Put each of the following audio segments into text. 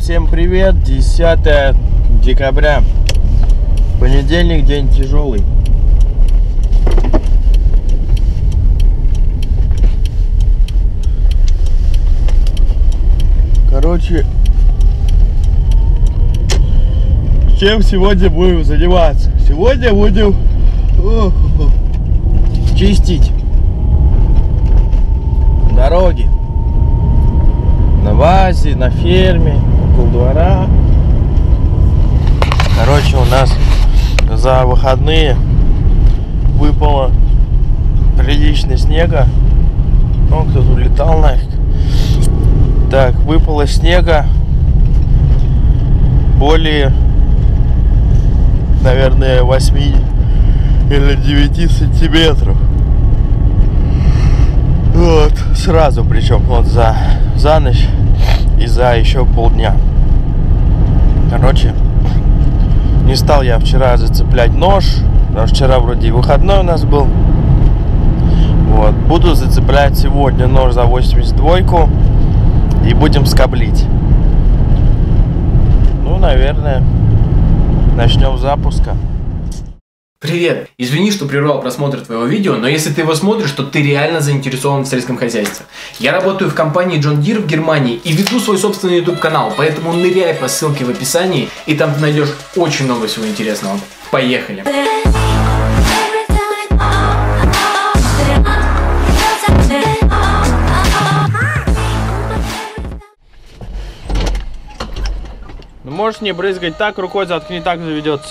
всем привет! 10 декабря. Понедельник, день тяжелый. Короче, чем сегодня будем заниматься? Сегодня будем чистить дороги на базе, на ферме, около двора. Короче, у нас за выходные выпало прилично снега. Ну, кто-то улетал нафиг. Так, выпало снега более, наверное, 8 или 9 сантиметров. Вот, сразу, причем вот за ночь и за еще полдня. Короче, не стал я вчера зацеплять нож, потому что вчера вроде и выходной у нас был. Вот, буду зацеплять сегодня нож за 82-ку и будем скоблить. Ну, наверное, начнем с запуска. Привет! Извини, что прервал просмотр твоего видео, но если ты его смотришь, то ты реально заинтересован в сельском хозяйстве. Я работаю в компании John Deere в Германии и веду свой собственный YouTube канал, поэтому ныряй по ссылке в описании, и там ты найдешь очень много всего интересного. Поехали! Ну, можешь не брызгать так, рукой заткни, так заведется.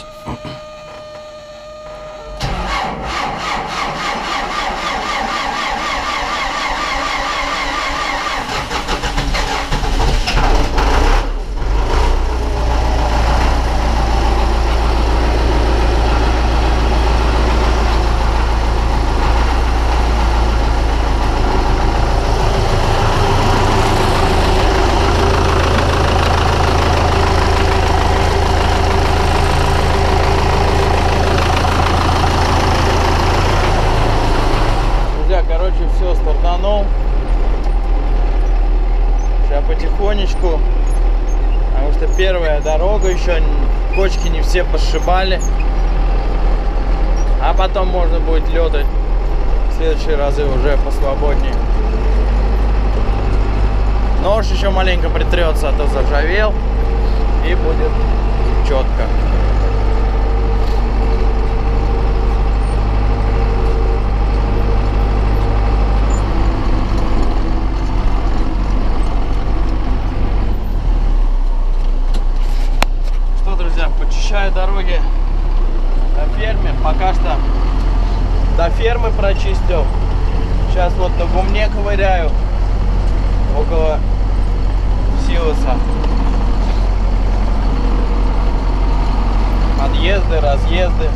Короче, все, стартанул. Сейчас потихонечку, потому что первая дорога, еще кочки не все посшибали. А потом можно будет летать в следующие разы уже посвободнее. Нож еще маленько притрется, а то заржавел, и будет четко. Друзья, почищаю дороги на ферме. Пока что до фермы прочистил. Сейчас вот на гумне ковыряю около силоса. Подъезды, разъезды.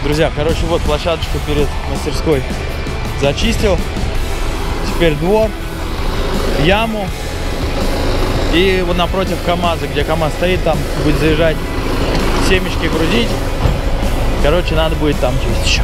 Друзья, короче, вот площадочку перед мастерской зачистил. Теперь двор, яму. И вот напротив КамАЗа, где КамАЗ стоит, там будет заезжать, семечки грузить. Короче, надо будет там чистить еще.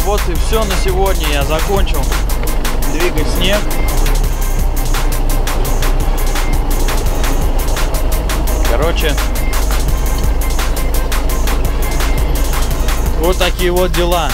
вот и все на сегодня. Я закончил двигать снег. Короче, вот такие вот дела.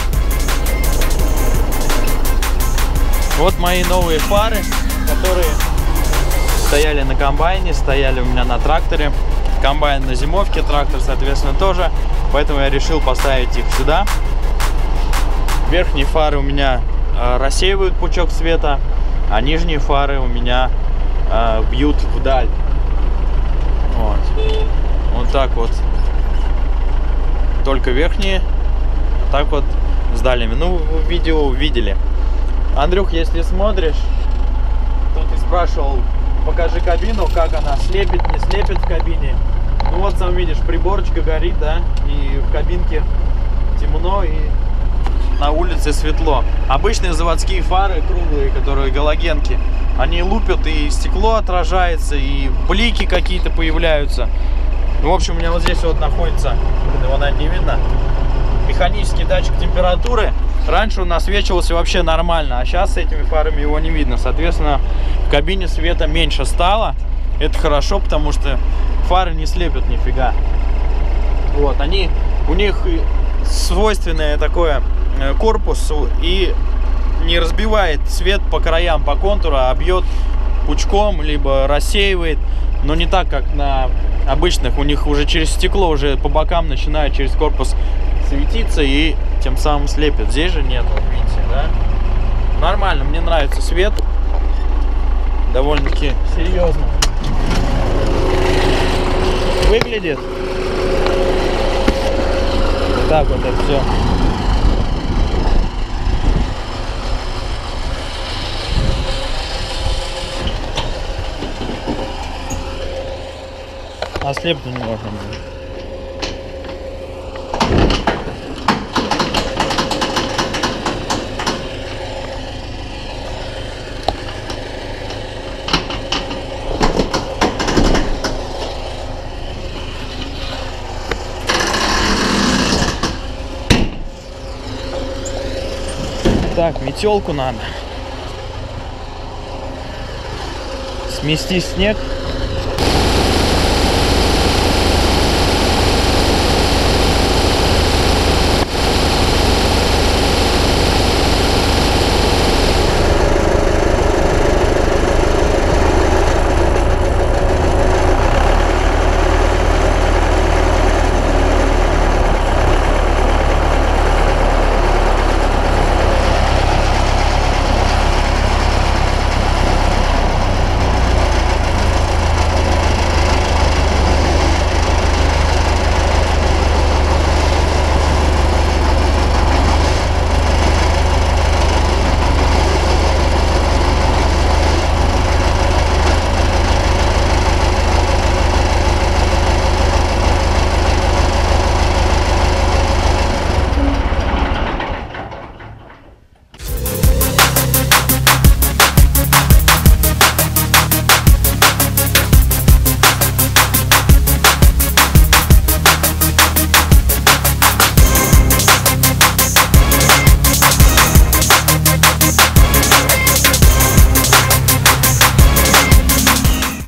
Вот мои новые фары, которые стояли на комбайне, стояли у меня на тракторе. Комбайн на зимовке, трактор, соответственно, тоже. Поэтому я решил поставить их сюда. Верхние фары у меня рассеивают пучок света, а нижние фары у меня бьют вдаль. Вот. Вот так вот. Только верхние. Так вот с дальними. Ну, в видео увидели. Андрюх, если смотришь, то ты спрашивал, покажи кабину, как она слепит, не слепит в кабине. Ну вот сам видишь, приборочка горит, да, и в кабинке темно, и на улице светло. Обычные заводские фары круглые, которые галогенки, они лупят, и стекло отражается, и блики какие-то появляются. В общем, у меня вот здесь вот находится, его, наверное, не видно, механический датчик температуры. Раньше он освечивался вообще нормально, а сейчас с этими фарами его не видно. Соответственно, в кабине света меньше стало. Это хорошо, потому что фары не слепят нифига. Вот, у них свойственное такое корпус, и не разбивает свет по краям, по контуру, а бьет пучком, либо рассеивает. Но не так, как на обычных. У них уже через стекло, уже по бокам начинает через корпус светиться и тем самым слепит. Здесь же нет, вот видите, да? Нормально, мне нравится свет. Довольно-таки серьезно выглядит. Вот так вот это все. Ослепнуть не можно было. Так, метелку надо. Смести снег.